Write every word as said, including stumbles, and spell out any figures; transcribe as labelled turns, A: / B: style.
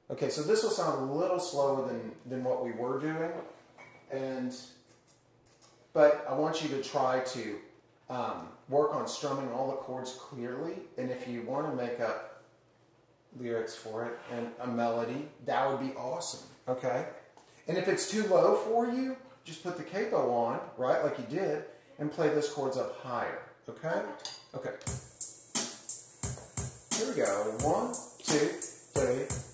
A: Okay, so this will sound a little slower than, than what we were doing, and but I want you to try to um, work on strumming all the chords clearly, and if you want to make up lyrics for it and a melody, that would be awesome, okay? And if it's too low for you, just put the capo on, right, like you did, and play those chords up higher, okay? Okay. Here we go. One, two, three.